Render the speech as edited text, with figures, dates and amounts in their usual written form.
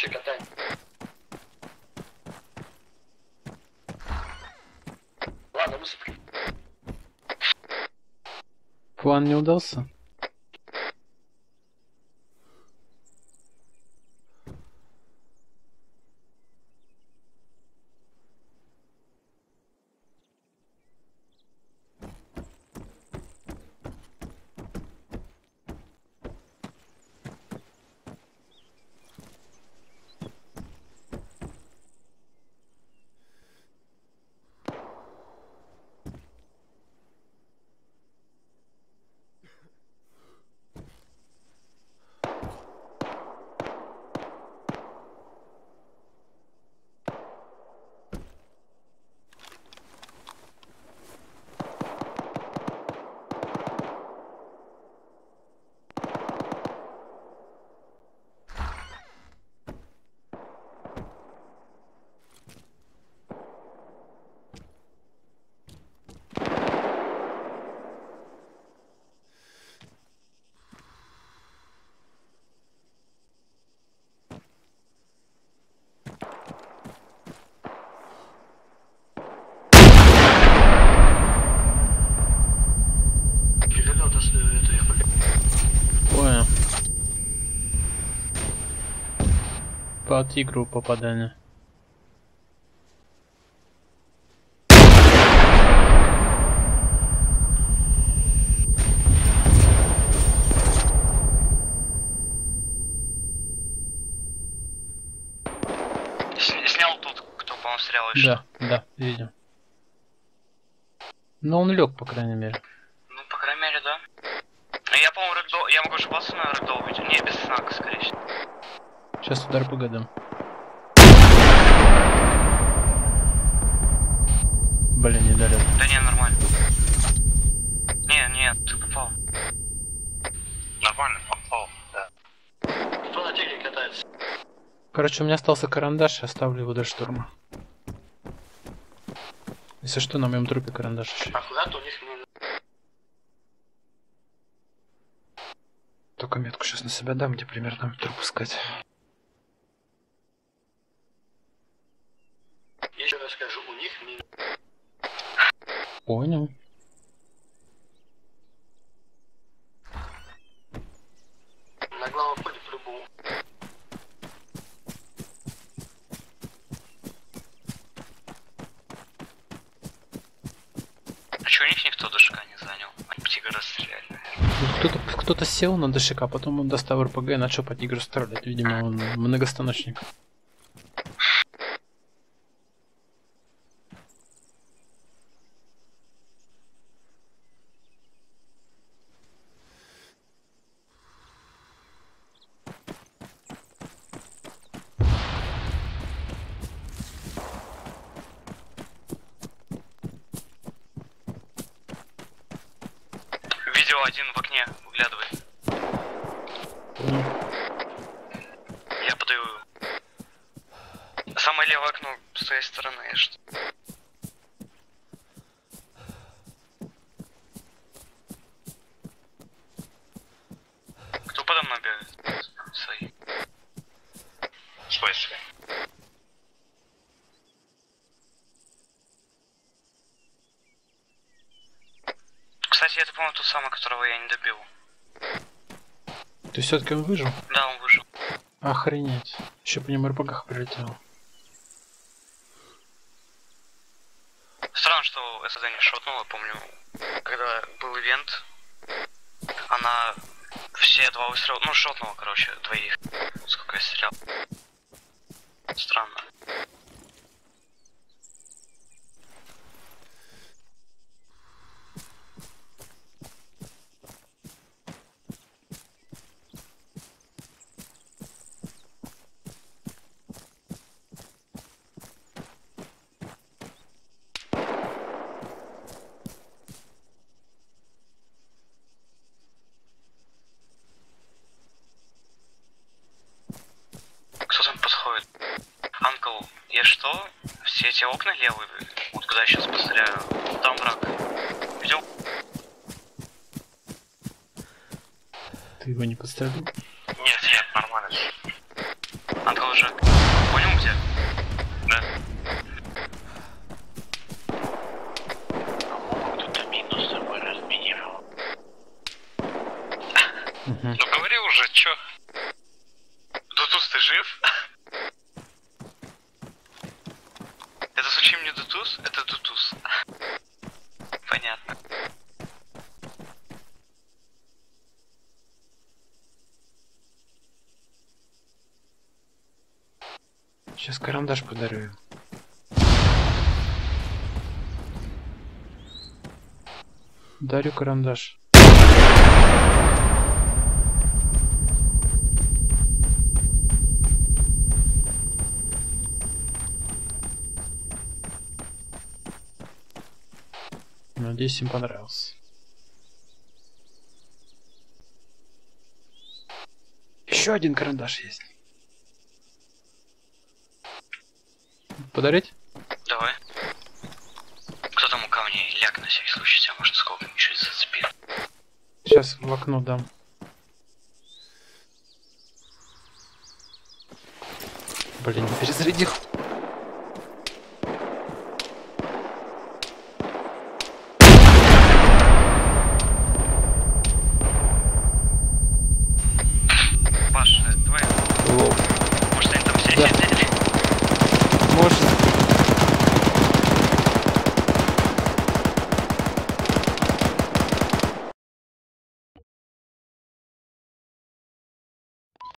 катание. Ладно, высыпали. План не удался? Понял. По тигру попадание. Снял тут, кто, по-моему, стрелял еще. Да, да, видим. Но он лег, по крайней мере. Ну, по крайней мере, да. Я, по-моему, рэгдол... Я могу ошибаться на рэгдол быть. Не, без знака, скорее всего. Сейчас удар по годам. Блин, не дали. Да не, нормально. Не, ты попал. Нормально, попал, да. Кто на тигре катается? Короче, у меня остался карандаш, оставлю его до штурма. Если что, на моем трупе карандаш еще. А куда-то у них не... Только метку сейчас на себя дам, где примерно труп искать. Еще раз скажу, у них не... Понял. На главном входе по-любому. А чё, у них никто ДШК не занял? Они тигра расстреляли, наверное. Кто-то сел на ДШК, потом он достал РПГ и начал по тигру стрелять. Видимо, он многостаночник. Видео один в окне выглядывает. Я подаю. Самое левое окно с твоей стороны, что. Кто подо мной бегает? Свои. Свой. Кстати, это, по-моему, тот самый, которого я не добил. Ты все-таки он выжил? Да, он выжил. Охренеть. Еще по нему РПГ прилетело. Странно, что СД не шотнула, помню, когда был ивент, она все два выстрела, ну шотнула, короче, двоих. Сколько я стрелял. Странно. Кто там подходит? Анкл, я что? Все эти окна левые, вот куда я сейчас постреляю, там враг. Видел? Ты его не подстрелил? Нет, нормально. Антон уже. Понял где? Да. Кто-то минус с собой разминировал. Мгм. Ну говори уже, чё? Дутус, ты жив? Это случайно не Дутус? Это Дутус. Понятно. Сейчас карандаш подарю им. Дарю карандаш. Надеюсь, им понравился. Еще один карандаш есть. Подарить? Давай. Кто там у камней? Ляг на всякий случай, тебя может сколько-нибудь чуть зацепит. Сейчас в окно дам. Блин, не перезарядил. Паш, это твоя. Лол.